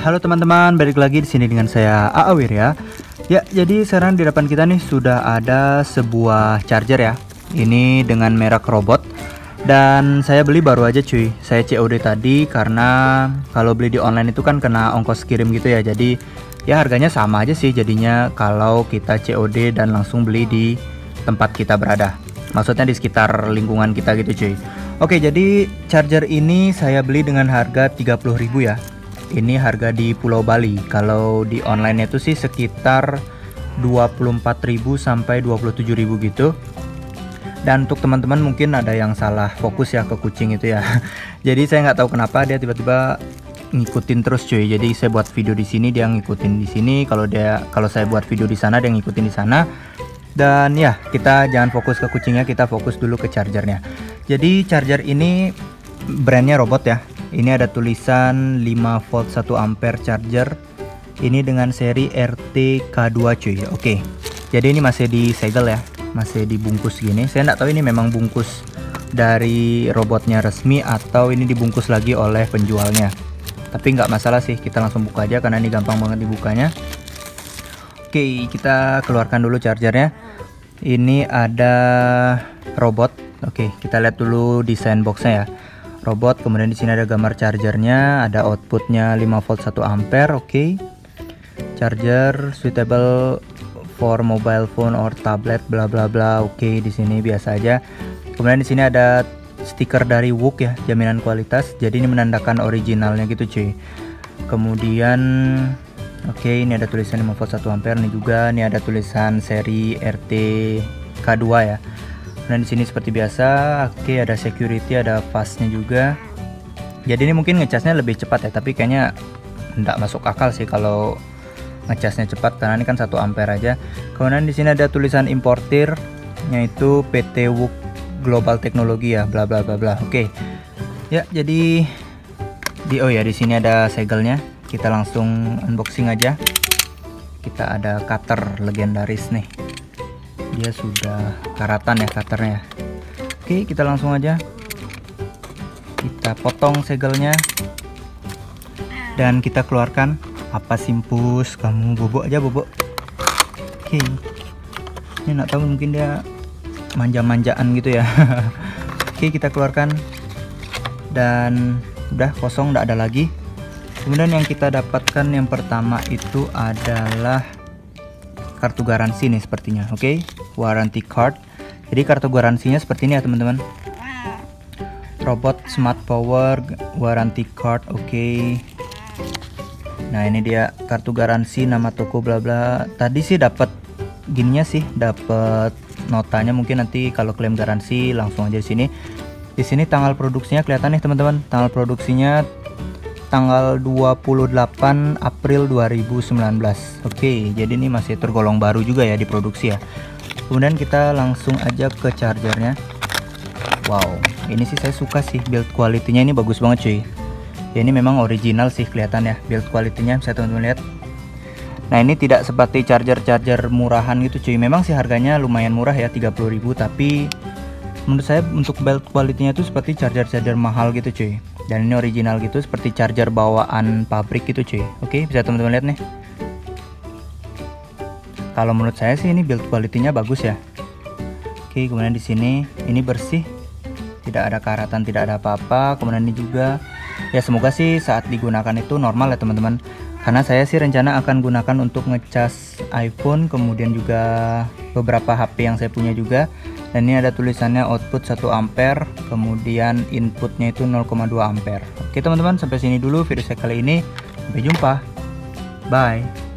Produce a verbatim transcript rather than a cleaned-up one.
halo teman-teman, balik lagi di sini dengan saya Aawir ya. Ya, jadi sekarang di depan kita nih sudah ada sebuah charger ya. Ini dengan merek Robot. Dan saya beli baru aja cuy. Saya C O D tadi karena kalau beli di online itu kan kena ongkos kirim gitu ya. Jadi ya harganya sama aja sih jadinya kalau kita C O D dan langsung beli di tempat kita berada. Maksudnya di sekitar lingkungan kita gitu cuy. Oke, jadi charger ini saya beli dengan harga tiga puluh ribu ya. Ini harga di Pulau Bali. Kalau di online itu sih sekitar dua puluh empat ribu sampai dua puluh tujuh ribu gitu. Dan untuk teman-teman mungkin ada yang salah fokus ya ke kucing itu ya. Jadi saya nggak tahu kenapa dia tiba-tiba ngikutin terus cuy. Jadi saya buat video di sini dia ngikutin di sini. Kalau dia kalau saya buat video di sana dia ngikutin di sana. Dan ya, kita jangan fokus ke kucingnya, kita fokus dulu ke chargernya. Jadi charger ini brandnya Robot ya. Ini ada tulisan lima volt satu ampere charger. Ini dengan seri R T K dua cuy. Oke. Jadi ini masih disegel ya. Masih dibungkus gini. Saya nggak tahu ini memang bungkus dari Robotnya resmi atau ini dibungkus lagi oleh penjualnya. Tapi nggak masalah sih, kita langsung buka aja karena ini gampang banget dibukanya. Oke, kita keluarkan dulu chargernya. Ini ada Robot. Oke, kita lihat dulu desain boxnya ya. Robot, kemudian di sini ada gambar chargernya, ada outputnya lima volt satu ampere. Oke. Charger suitable for mobile phone or tablet bla bla bla. Oke, di sini biasa aja. Kemudian di sini ada stiker dari Wuk ya, jaminan kualitas. Jadi ini menandakan originalnya gitu cuy. Kemudian oke, ini ada tulisan lima volt satu ampere nih juga. Ini ada tulisan seri R T K dua ya. Dan di sini seperti biasa, oke, ada security, ada fastnya juga. Jadi ini mungkin ngecasnya lebih cepat ya, tapi kayaknya enggak masuk akal sih kalau ngecasnya cepat karena ini kan satu ampere aja. Kemudian di sini ada tulisan importir, yaitu P T Wuk Global Teknologi ya, bla bla bla bla. Oke. Ya, jadi di oh ya, di sini ada segelnya. Kita langsung unboxing aja. Kita ada cutter legendaris nih. Dia sudah karatan ya cutternya. Oke, kita langsung aja. Kita potong segelnya. Dan kita keluarkan. Apa simpus, kamu bobok aja bobok. Oke. Ini nggak tahu mungkin dia manja-manjaan gitu ya. Oke, kita keluarkan. Dan udah kosong, nggak ada lagi. Kemudian yang kita dapatkan yang pertama itu adalah kartu garansi nih sepertinya. Oke, okay? Warranty card. Jadi kartu garansinya seperti ini ya teman-teman. Robot Smart Power Warranty card. Oke. Okay. Nah, ini dia kartu garansi, nama toko bla bla. Tadi sih dapat gininya sih, dapat notanya. Mungkin nanti kalau klaim garansi langsung aja di sini. Di sini tanggal produksinya kelihatan nih teman-teman. Tanggal produksinya tanggal dua puluh delapan April dua ribu sembilan belas. Oke, jadi ini masih tergolong baru juga ya diproduksi ya. Kemudian kita langsung aja ke chargernya. Wow, ini sih saya suka sih, build quality-nya ini bagus banget cuy. Ya, ini memang original sih kelihatan ya, build quality-nya bisa teman-teman lihat. Nah, ini tidak seperti charger-charger murahan gitu cuy. Memang sih harganya lumayan murah ya, tiga puluh ribu, tapi menurut saya untuk build quality-nya tuh seperti charger-charger mahal gitu cuy. Dan ini original gitu, seperti charger bawaan pabrik gitu cuy. Oke, bisa teman-teman lihat nih. Kalau menurut saya sih ini build quality-nya bagus ya. Oke, kemudian di sini ini bersih, tidak ada karatan, tidak ada apa-apa. Kemudian ini juga ya, semoga sih saat digunakan itu normal ya teman-teman. Karena saya sih rencana akan gunakan untuk ngecas iPhone, kemudian juga beberapa H P yang saya punya juga. Dan ini ada tulisannya output satu ampere, kemudian inputnya itu nol koma dua ampere. Oke teman-teman, sampai sini dulu video saya kali ini. Sampai jumpa. Bye.